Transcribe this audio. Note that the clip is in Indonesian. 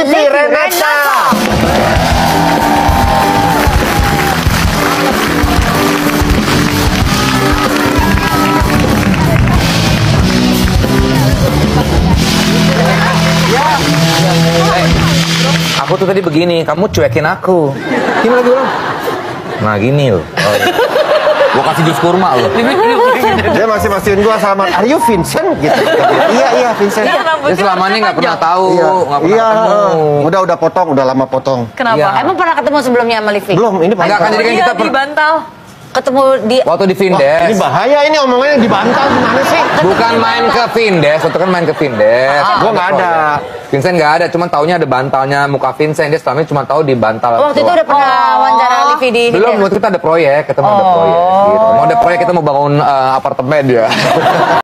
Livi Renata. Aku tuh tadi begini, kamu cuekin aku. Gini lagi ulang. Nah gini loh. Oh, iya. Gua kasih jus kurma loh. Dia masih mastiin gua sama, are you Vincent? Gitu. Iya Vincent. Dia selama ini nggak pernah tahu, nggak pernah Iya. ketemu. Udah potong, udah lama potong. Kenapa? Iya. Emang pernah ketemu sebelumnya sama Livi? Belum, ini Enggak kan, jadi kan kita Di bantal. Ketemu di waktu di Wah, ini Vindes. bahaya ini omongannya dibantal gimana sih? Bukan main ke Vindes, waktu kan main ke Vindes. Gua nggak ada. Vincent nggak ada, cuma taunya ada bantalnya muka Vincent. Dia selama ini cuma tahu di bantal. waktu itu udah pernah wawancara Livi di Belum, Vindes? waktu kita ada proyek, kita mau ada proyek gitu. Mau ada proyek, kita mau bangun apartemen ya.